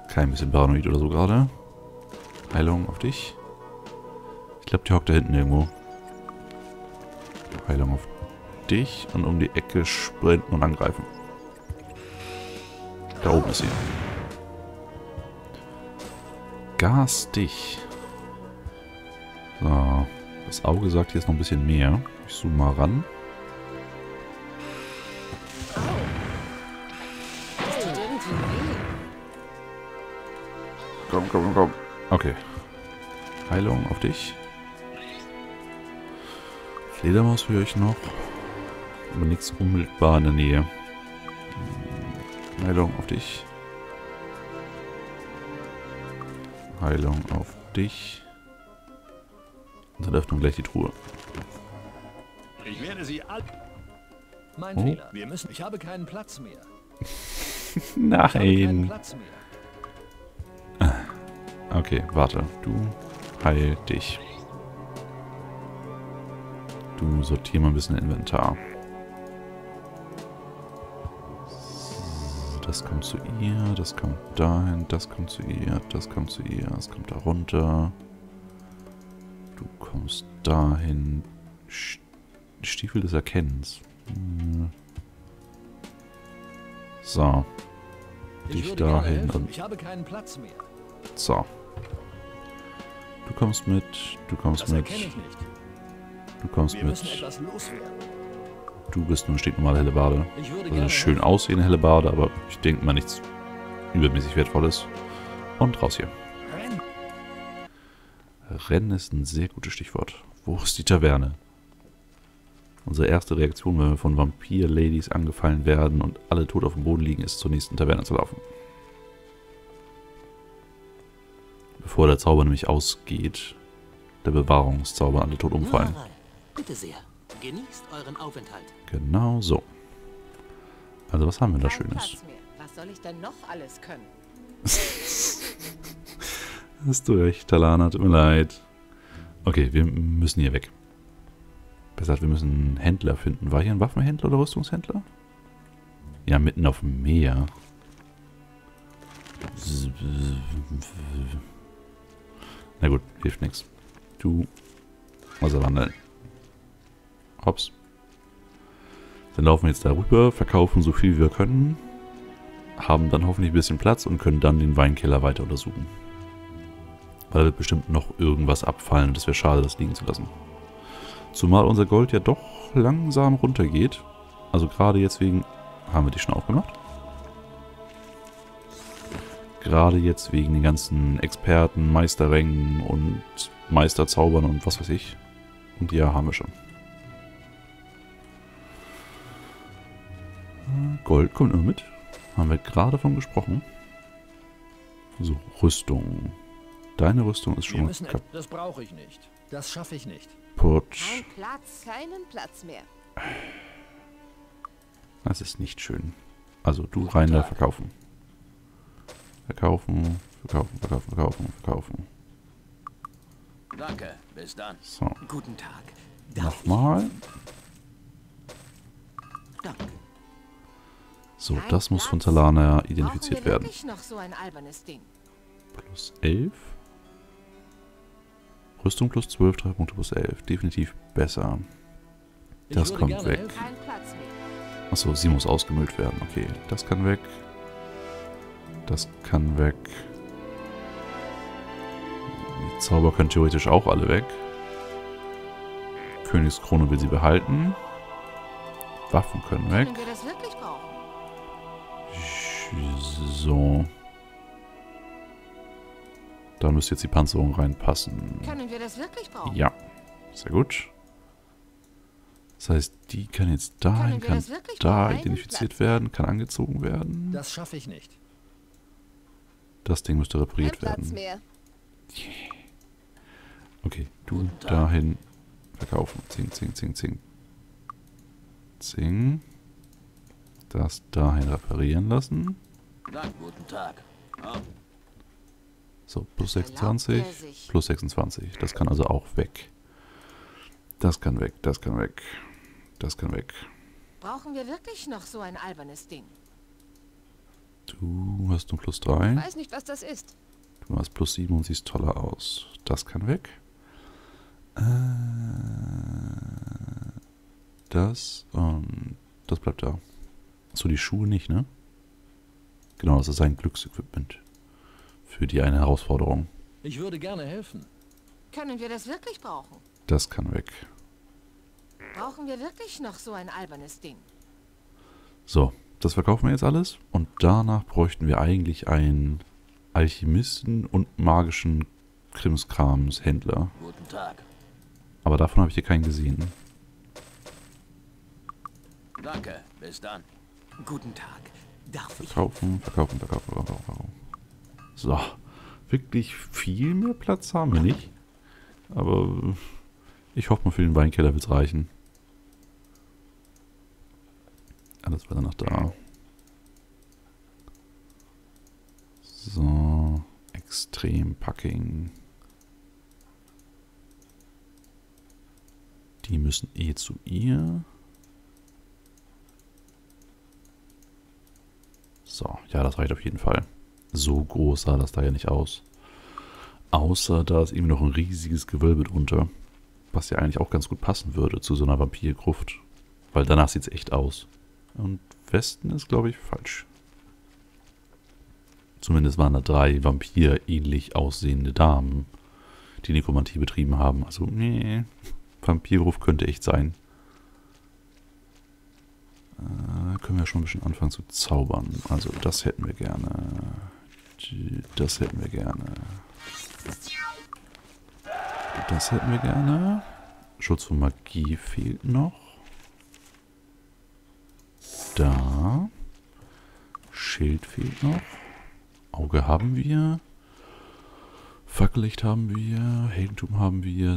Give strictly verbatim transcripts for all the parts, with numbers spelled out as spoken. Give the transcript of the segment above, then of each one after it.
Kein bisschen paranoid oder so gerade. Heilung auf dich. Ich glaube, die hockt da hinten irgendwo. Heilung auf dich und um die Ecke sprinten und angreifen. Da oben ist sie. Gas dich. So. Das Auge sagt, hier ist noch ein bisschen mehr. Ich zoome mal ran. Komm, komm, komm. Okay. Heilung auf dich. Fledermaus höre ich noch. Aber nichts unmittelbar in der Nähe. Heilung auf dich. Heilung auf dich. Und dann öffnen wir gleich die Truhe. Ich werde sie all... Mein Oh. Fehler. Wir müssen... Ich habe keinen Platz mehr. Nein. Platz mehr. Okay, warte. Du heil dich. Du sortier mal ein bisschen Inventar. Das kommt zu ihr, das kommt dahin, das kommt zu ihr, das kommt zu ihr, das kommt da runter. Du kommst dahin. Stiefel des Erkennens. So. Dich dahin und... Ich habe keinen Platz mehr. So. Du kommst mit, du kommst Das mit, erkenne ich nicht. du kommst Wir müssen mit. etwas loswerden. Du bist nur eine stinknormale Hellebarde. Ich würde Also gerne eine schön helfen. aussehende Hellebarde, aber ich denke mal nichts übermäßig Wertvolles. Und raus hier. Renn. Rennen ist ein sehr gutes Stichwort. Wo ist die Taverne? Unsere erste Reaktion, wenn wir von Vampir-Ladies angefallen werden und alle tot auf dem Boden liegen, ist zur nächsten Taverne zu laufen. Bevor der Zauber nämlich ausgeht, der Bewahrungszauber, alle tot umfallen. Nur rein. Bitte sehr. Genießt euren Aufenthalt. Genau so. Also was haben wir da Kein Schönes? Platz mehr. Was soll ich denn noch alles können? Hast du recht, Talana, tut mir leid. Okay, wir müssen hier weg. Besser gesagt, wir müssen einen Händler finden. War hier ein Waffenhändler oder Rüstungshändler? Ja, mitten auf dem Meer. Na gut, hilft nichts. Du. Also wandeln. Hops. Dann laufen wir jetzt da rüber, verkaufen so viel wie wir können. Haben dann hoffentlich ein bisschen Platz und können dann den Weinkeller weiter untersuchen. Weil da wird bestimmt noch irgendwas abfallen und es wäre schade, das liegen zu lassen. Zumal unser Gold ja doch langsam runtergeht. Also gerade jetzt wegen... Haben wir die schon aufgemacht? Gerade jetzt wegen den ganzen Experten, Meisterrängen und Meisterzaubern und was weiß ich. Und ja, haben wir schon. Gold kommt immer mit. Haben wir gerade von gesprochen. So, Rüstung. Deine Rüstung ist schon Wir mal müssen et- das brauche ich nicht. Das schaffe ich nicht. kaputt. Kein Platz, keinen Platz mehr. Das ist nicht schön. Also du rein da verkaufen. Verkaufen, verkaufen, verkaufen, verkaufen, verkaufen. Danke. Bis dann. So, Guten Tag. nochmal. Danke. So, Kein das muss von Platz. Talana Brauchen identifiziert wir werden. wirklich noch so ein albernes Ding? Plus elf. Rüstung plus zwölf, drei Punkte plus elf. Definitiv besser. Ich Das würde kommt gerne weg. helfen. Kein Platz mehr. Achso, sie muss ausgemüllt werden. Okay, das kann weg. Das kann weg. Die Zauber können theoretisch auch alle weg. Königskrone will sie behalten. Waffen können weg. Können wir das wirklich brauchen? So. Da müsste jetzt die Panzerung reinpassen. Können wir das wirklich brauchen? Ja, sehr gut. Das heißt, die kann jetzt dahin, Können wir kann das wirklich da brauchen? identifiziert Platz. werden, kann angezogen werden. Das schaffe ich nicht. Das Ding müsste Kein repariert Platz werden. mehr. Okay, du Guten Tag. dahin verkaufen. Zing, zing, zing, zing. Zing. Das dahin reparieren lassen. Dank. Guten Tag. Oh, So, plus Erlaubt sechsundzwanzig, er sich. plus sechsundzwanzig. Das kann also auch weg. Das kann weg, das kann weg. Das kann weg. Brauchen wir wirklich noch so ein albernes Ding? Du hast nur plus drei. Weiß nicht, was das ist. Du hast plus sieben und siehst toller aus. Das kann weg. Äh, das und das bleibt da. So, die Schuhe nicht, ne? Genau, das ist sein Glücksequipment. Für die eine Herausforderung. Ich würde gerne helfen. Können wir das wirklich brauchen? Das kann weg. Brauchen wir wirklich noch so ein albernes Ding? So, das verkaufen wir jetzt alles. Und danach bräuchten wir eigentlich einen Alchemisten und magischen Krimskrams-Händler. Guten Tag. Aber davon habe ich hier keinen gesehen. Danke, bis dann. Guten Tag. Darf ich? Verkaufen, verkaufen, verkaufen, verkaufen, verkaufen. So, wirklich viel mehr Platz haben wir nicht. Aber ich hoffe mal, für den Weinkeller wird es reichen. Alles weiter nach da. So, extrem Packing. Die müssen eh zu ihr. So, ja, das reicht auf jeden Fall. So groß sah das da ja nicht aus. Außer da ist eben noch ein riesiges Gewölbe drunter. Was ja eigentlich auch ganz gut passen würde zu so einer Vampirgruft. Weil danach sieht es echt aus. Und Westen ist, glaube ich, falsch. Zumindest waren da drei Vampir-ähnlich aussehende Damen, die Nekromantie betrieben haben. Also, nee, Vampirgruft könnte echt sein. Äh, können wir schon ein bisschen anfangen zu zaubern. Also, das hätten wir gerne. Das hätten wir gerne. Das hätten wir gerne. Schutz von Magie fehlt noch. Da. Schild fehlt noch. Auge haben wir. Fackellicht haben wir. Heldentum haben wir.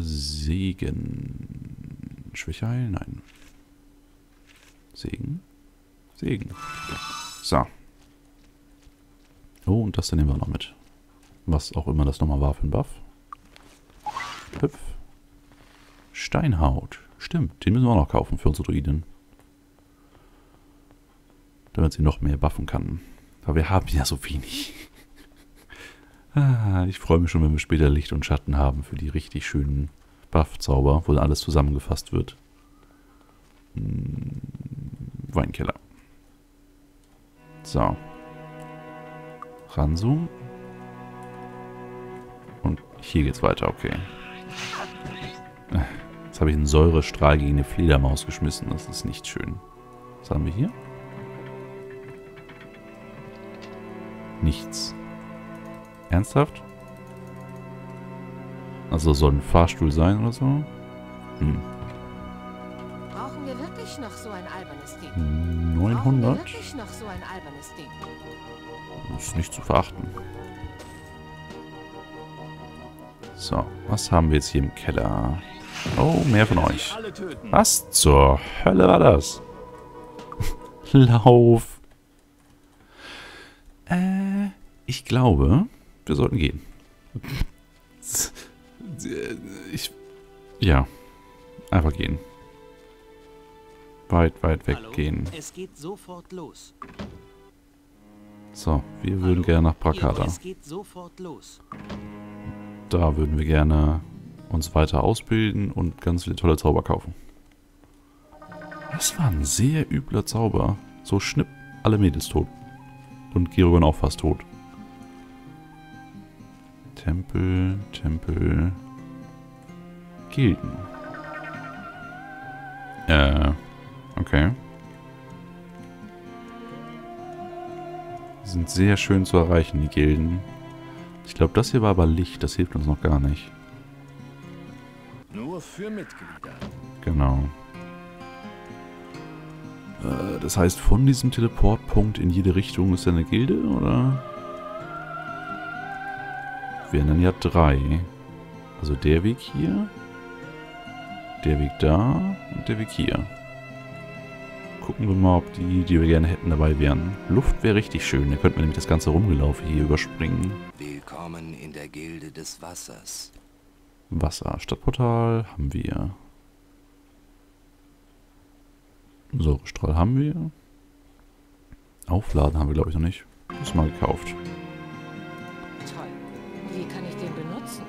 Segen. Schwäche heilen? Nein. Segen. Segen. So. Oh, und das dann nehmen wir noch mit. Was auch immer das nochmal war für ein Buff. Hüpf. Steinhaut. Stimmt, den müssen wir auch noch kaufen für unsere Druiden. Damit sie noch mehr buffen kann. Aber wir haben ja so wenig. ah, ich freue mich schon, wenn wir später Licht und Schatten haben für die richtig schönen Buff-Zauber, wo dann alles zusammengefasst wird. Hm, Weinkeller. So. Ranzoomen. Und hier geht's weiter, okay. Jetzt habe ich einen Säurestrahl gegen eine Fledermaus geschmissen. Das ist nicht schön. Was haben wir hier? Nichts. Ernsthaft? Also soll ein Fahrstuhl sein oder so? Hm. Brauchen wir wirklich noch so ein albernes Ding? neunhundert? Brauchen wir wirklich noch so ein albernes Ding? Das ist nicht zu verachten. So, was haben wir jetzt hier im Keller? Oh, mehr von euch. Alle töten. Was zur Hölle war das? Lauf. Äh, ich glaube, wir sollten gehen. Ich, ja, einfach gehen. Weit, weit Hallo? weggehen. Es geht sofort los. So, wir würden Hallo? gerne nach Io, Brakata. Es geht sofort los. Da würden wir gerne uns weiter ausbilden und ganz viele tolle Zauber kaufen. Das war ein sehr übler Zauber. So schnipp, alle Mädels tot. Und Gerogon auch fast tot. Tempel, Tempel. Gilden. Äh, okay. Die sind sehr schön zu erreichen, die Gilden. Ich glaube, das hier war aber Licht. Das hilft uns noch gar nicht. Nur für Mitglieder. Genau. Äh, das heißt, von diesem Teleportpunkt in jede Richtung ist ja eine Gilde, oder? Wir nennen ja drei. Also der Weg hier, der Weg da und der Weg hier. Gucken wir mal, ob die, die wir gerne hätten, dabei wären. Luft wäre richtig schön. Da könnten wir nämlich das ganze Rumgelaufe hier überspringen. Willkommen in der Gilde des Wassers. Wasser. Stadtportal haben wir. Säurestrahl haben wir. Aufladen haben wir, glaube ich, noch nicht. Ist mal gekauft. Toll. Wie kann ich den benutzen?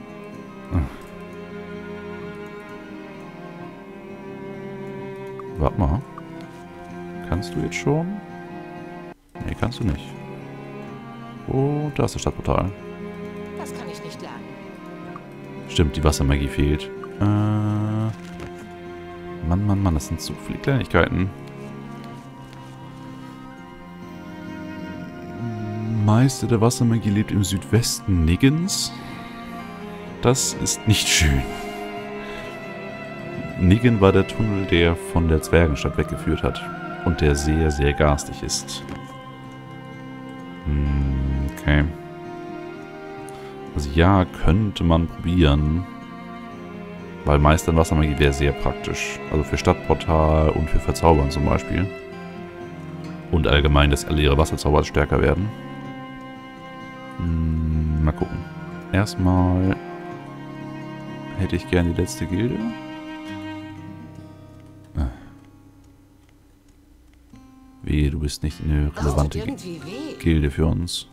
Warte mal. Kannst du jetzt schon? Nee, kannst du nicht. Oh, da ist das Stadtportal. Das kann ich nicht lernen. Stimmt, die Wassermagie fehlt. Äh... Mann, Mann, Mann, das sind so viele Kleinigkeiten. Meister der Wassermagie lebt im Südwesten Niggens. Das ist nicht schön. Niggen war der Tunnel, der von der Zwergenstadt weggeführt hat. Und der sehr, sehr garstig ist. Hm, okay. Also ja, könnte man probieren. Weil Meister in Wassermagie wäre sehr praktisch. Also für Stadtportal und für Verzaubern zum Beispiel. Und allgemein, dass alle ihre Wasserzauber stärker werden. Hm, mal gucken. Erstmal hätte ich gerne die letzte Gilde. Ah. Wehe, du bist nicht eine relevante Oh, irgendwie weh. Gilde für uns.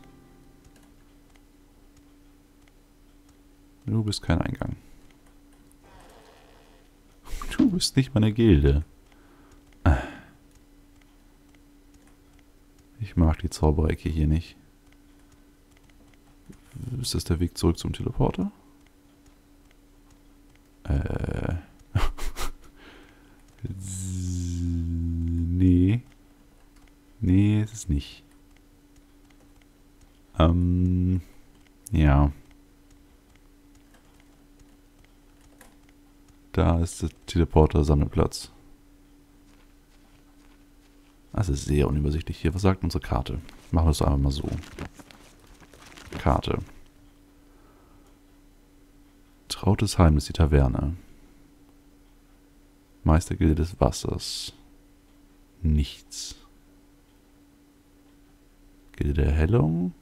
Du bist kein Eingang. Du bist nicht meine Gilde. Ah. Ich mag die Zauberecke hier nicht. Ist das der Weg zurück zum Teleporter? Äh. nee. Nee, ist es nicht. Ähm. Ja. Da ist der Teleporter-Sammelplatz. Das ist sehr unübersichtlich hier. Was sagt unsere Karte? Machen wir es einfach mal so. Karte. Trautes Heimnis, die Taverne. Meistergilde des Wassers. Nichts. Gilde der Erhellung.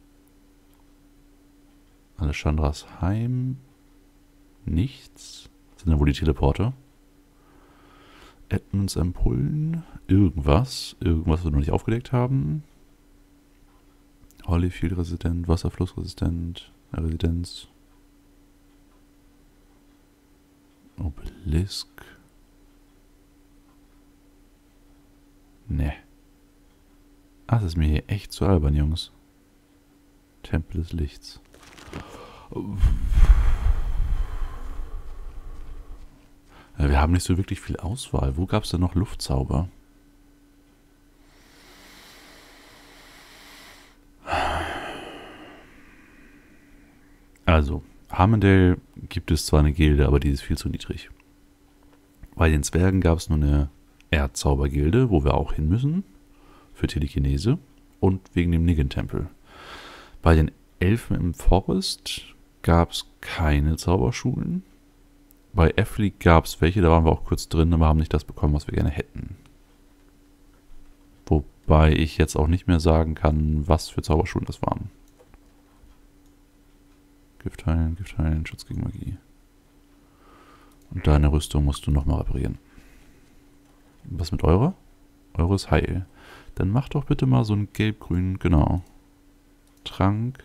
Alessandras Heim. Nichts. Sind da wohl die Teleporter? Edmunds Ampullen. Irgendwas. Irgendwas, was wir noch nicht aufgedeckt haben. Holyfield resistent, Wasserflussresistent, Residenz. Obelisk. Ne. Ach, das ist mir hier echt zu albern, Jungs. Tempel des Lichts. Ja, wir haben nicht so wirklich viel Auswahl. Wo gab es denn noch Luftzauber? Also, Harmondale gibt es zwar eine Gilde, aber die ist viel zu niedrig. Bei den Zwergen gab es nur eine Erdzaubergilde, wo wir auch hin müssen. Für Telekinese. Und wegen dem Niggen-Tempel. Bei den Elfen im Forest gab es keine Zauberschulen. Bei Effleek gab es welche, da waren wir auch kurz drin, aber haben nicht das bekommen, was wir gerne hätten. Wobei ich jetzt auch nicht mehr sagen kann, was für Zauberschulen das waren. Gift heilen, Gift heilen, Schutz gegen Magie. Und deine Rüstung musst du nochmal reparieren. Was mit eurer? Eure ist heil. Dann mach doch bitte mal so einen gelb-grünen, genau. Trank.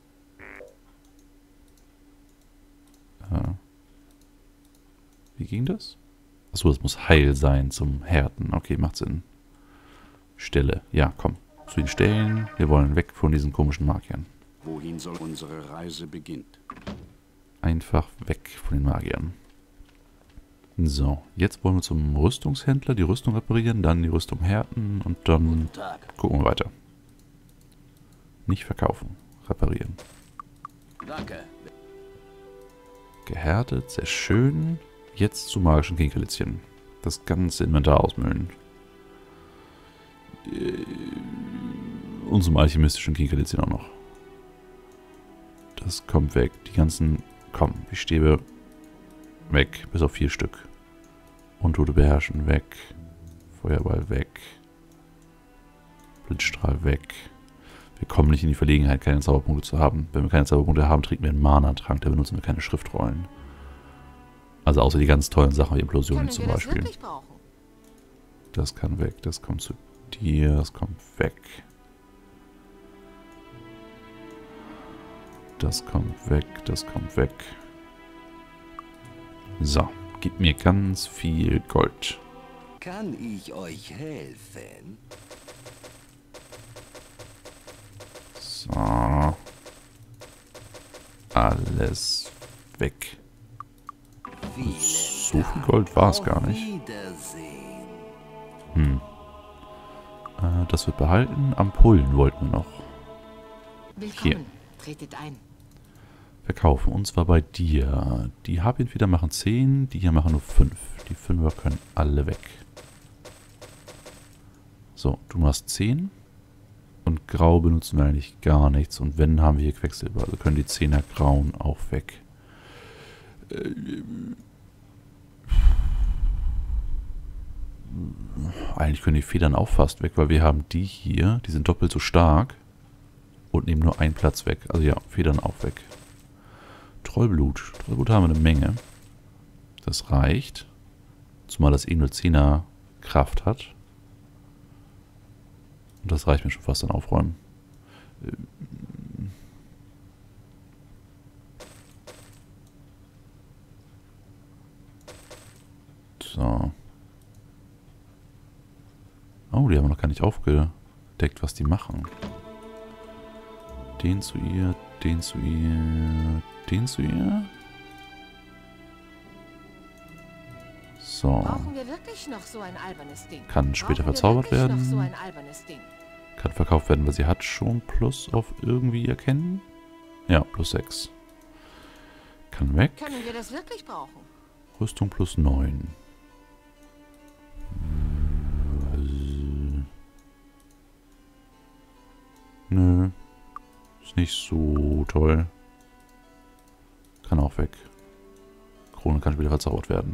Äh. Wie ging das? Achso, das muss heil sein zum Härten. Okay, macht Sinn. Stelle. Ja, komm. Zu den Stellen. Wir wollen weg von diesen komischen Magiern. Wohin soll unsere Reise beginnen? Einfach weg von den Magiern. So, jetzt wollen wir zum Rüstungshändler die Rüstung reparieren, dann die Rüstung härten und dann gucken wir weiter. Nicht verkaufen, reparieren. Danke. Gehärtet, sehr schön. Jetzt zu magischen Kinkerlitzchen. Das ganze Inventar ausmüllen. Und zum alchemistischen Kinkerlitzchen auch noch. Das kommt weg. Die ganzen, komm, die Stäbe weg, bis auf vier Stück. Untote beherrschen weg. Feuerball weg. Blitzstrahl weg. Wir kommen nicht in die Verlegenheit, keine Zauberpunkte zu haben. Wenn wir keine Zauberpunkte haben, trinken wir einen Mana-Trank, da benutzen wir keine Schriftrollen. Also außer die ganz tollen Sachen wie Implosionen zum Beispiel. Das kann weg, das kommt zu dir, das kommt weg. Das kommt weg, das kommt weg. So, gib mir ganz viel Gold. Kann ich euch helfen? So. Alles weg. Vielen So viel Gold war es gar nicht. Wiedersehen. Hm. Äh, das wird behalten. Ampullen wollten wir noch. Willkommen. Hier. Tretet ein. Verkaufen. Und zwar bei dir. Die Harpienfeder machen zehn, die hier machen nur fünf. Die Fünfer können alle weg. So, du machst zehn. Und Grau benutzen wir eigentlich gar nichts. Und wenn, haben wir hier Quecksilber. Also können die Zehner Grauen auch weg. Äh, eigentlich können die Federn auch fast weg, weil wir haben die hier. Die sind doppelt so stark. Und nehmen nur einen Platz weg. Also ja, Federn auch weg. Trollblut. Trollblut haben wir eine Menge. Das reicht. Zumal das eh nur Zehner Kraft hat. Und das reicht mir schon fast an Aufräumen. So. Oh, die haben wir noch gar nicht aufgedeckt, was die machen. Den zu ihr, den zu ihr, den zu ihr. So. Brauchen wir wirklich noch so ein albernes Ding? Kann später Brauchen wir verzaubert wirklich werden. noch so ein albernes Ding? Kann verkauft werden, weil sie hat schon Plus auf irgendwie erkennen. Ja, plus sechs. Kann weg. Können wir das wirklich brauchen? Rüstung plus neun. Nö. Ist nicht so toll. Kann auch weg. Krone kann später verzaubert werden.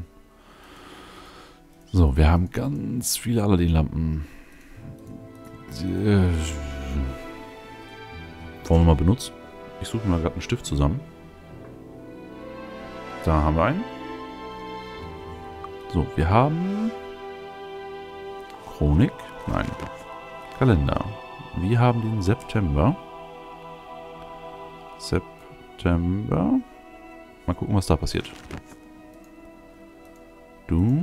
So, wir haben ganz viele Aladdin-Lampen. Wollen wir mal benutzen? Ich suche mal gerade einen Stift zusammen. Da haben wir einen. So, wir haben Chronik. Nein. Kalender. Wir haben den September. September. Mal gucken, was da passiert. Du.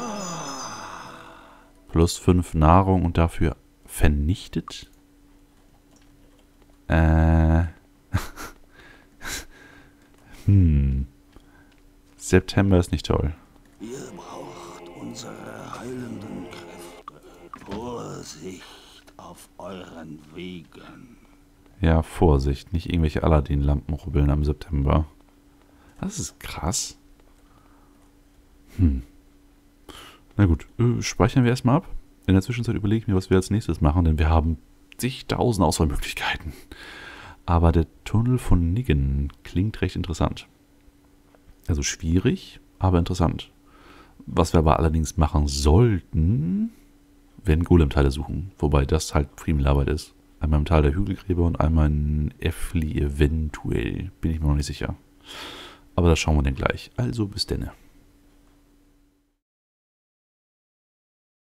Plus fünf Nahrung und dafür vernichtet. Äh. hm. September ist nicht toll. Ihr braucht unsere heilenden Kräfte. Vorsicht auf euren Wegen. Ja, Vorsicht. Nicht irgendwelche Aladdin-Lampen rubbeln am September. Das ist krass. Hm. Na gut, äh, speichern wir erstmal ab. In der Zwischenzeit überlege ich mir, was wir als nächstes machen, denn wir haben zigtausend Auswahlmöglichkeiten. Aber der Tunnel von Niggen klingt recht interessant. Also schwierig, aber interessant. Was wir aber allerdings machen sollten, werden Golem-Teile suchen. Wobei das halt Friemelarbeit ist. Einmal im Tal der Hügelgräber und einmal in Effli eventuell. Bin ich mir noch nicht sicher. Aber das schauen wir dann gleich. Also bis denne.